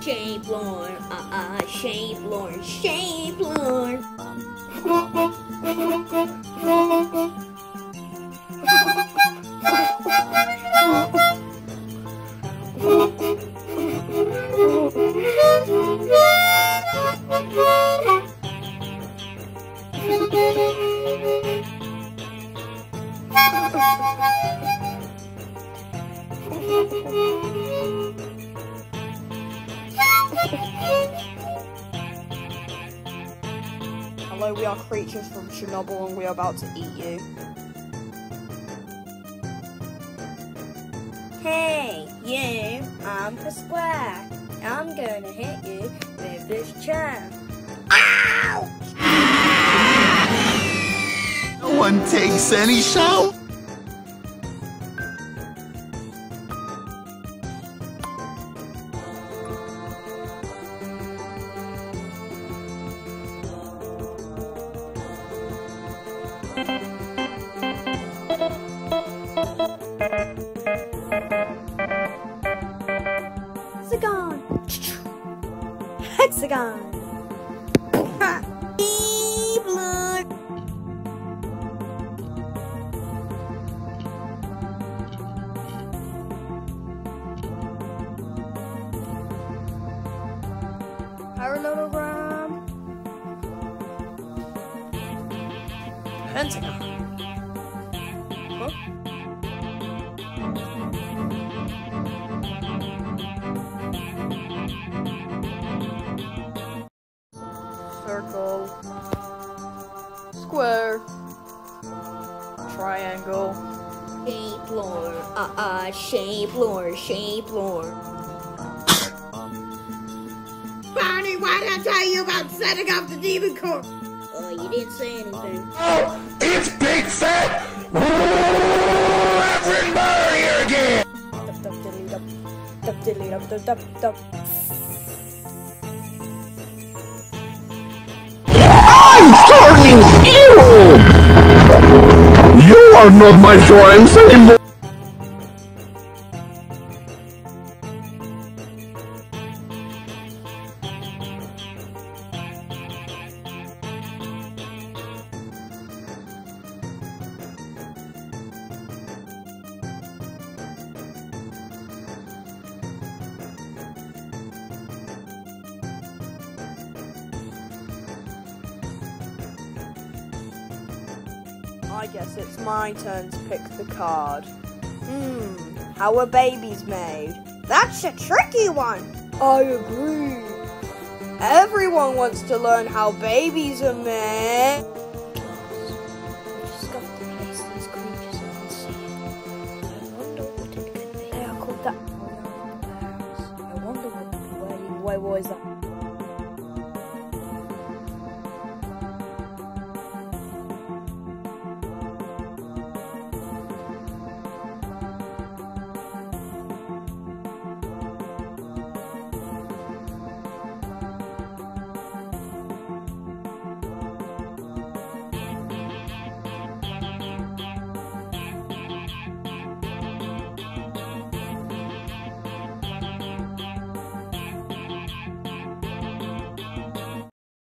Shape Lord, Shape Lord, Shape Lord. Hello, we are creatures from Chernobyl and we are about to eat you. Hey, you, I'm the square. I'm gonna hit you with this chair. Ow! No one takes any shout. Hexagon! Hexagon! Blood! Parallelogram. Pentagon. Huh? Circle. Square. Triangle. Shape Lord, Shape Lord, Shape Lord. Barney, why did I tell you about setting up the demon corps? Oh, you didn't say anything. Oh, it's Big Fat Reverend Barrier again. I'm turning evil. You are not my friends anymore. I guess it's my turn to pick the card. How are babies made? That's a tricky one. I agree. Everyone wants to learn how babies are made. They are called that. I wonder what is that?